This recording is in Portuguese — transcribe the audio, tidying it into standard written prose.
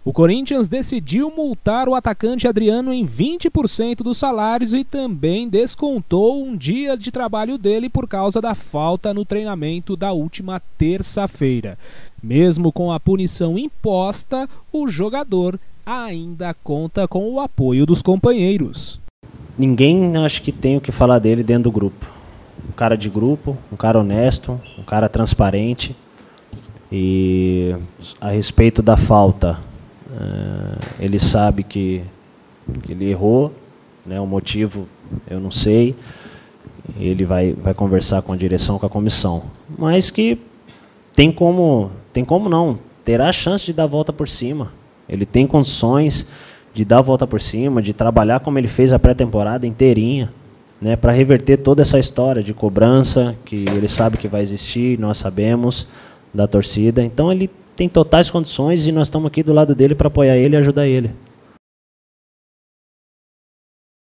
O Corinthians decidiu multar o atacante Adriano em 20% dos salários e também descontou um dia de trabalho dele por causa da falta no treinamento da última terça-feira. Mesmo com a punição imposta, o jogador ainda conta com o apoio dos companheiros. Ninguém acho que tem o que falar dele dentro do grupo. Um cara de grupo, um cara honesto, um cara transparente. E a respeito da falta, ele sabe que ele errou, né? O motivo eu não sei. Ele vai conversar com a direção, com a comissão. Mas que tem como não, terá a chance de dar a volta por cima. Ele tem condições de dar a volta por cima, de trabalhar como ele fez a pré-temporada inteirinha, né, para reverter toda essa história de cobrança, que ele sabe que vai existir, nós sabemos, da torcida. Então ele tem totais condições e nós estamos aqui do lado dele para apoiar ele e ajudar ele.